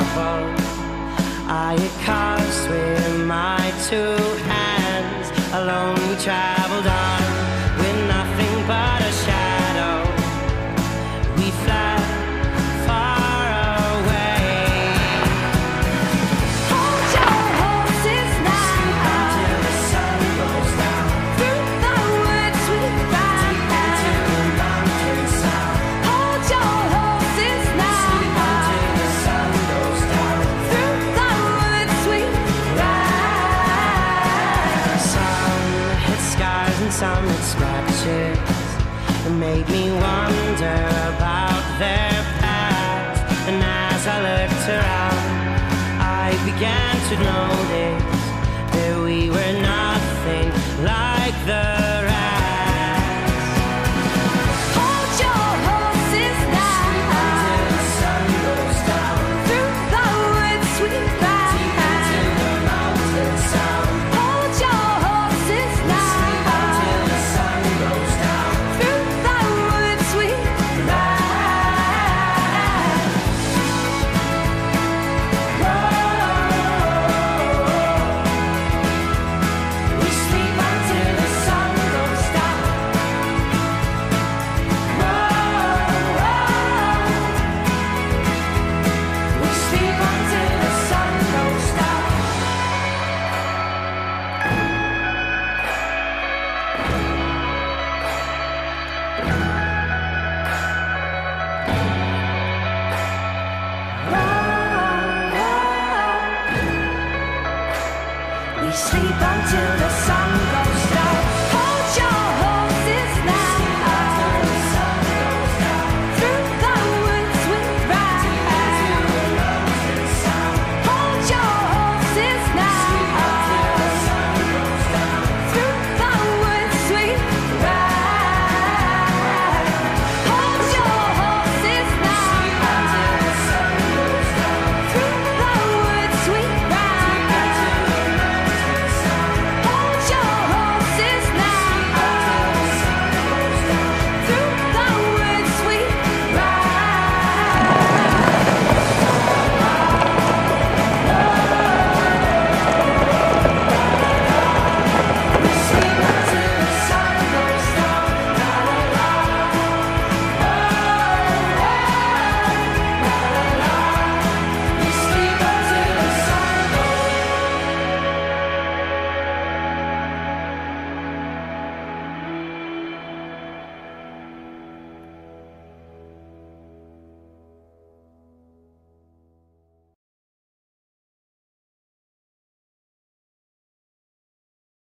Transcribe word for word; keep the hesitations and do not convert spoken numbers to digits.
trouble I had caused with my two hands. Alone we traveled on with nothing but a shadow. We fled far away. Hold your horses now. Sleep until the sun goes down. Through the woods we ride. Deep into the mountain sound. Hold your horses now. Sleep until the sun goes down. Through the woods we ride. Some hit scars and some hit scratches. It made me wonder about their past. And as I looked around, I began to notice that we were nothing like the rest. Hold your horses now. Until the sun goes down. Through the woods we ride. Deep into the mountain sound. Hold your horses now. Sleep until the sun goes down. Through the woods we ride. We sleep until the sun goes down. We sleep until the sun goes down. We sleep until the sun